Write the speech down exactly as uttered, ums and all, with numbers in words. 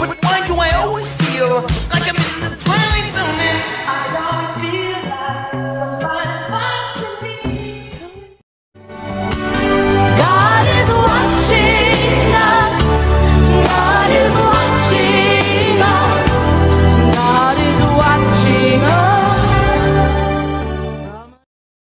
But why do I always feel like I'm in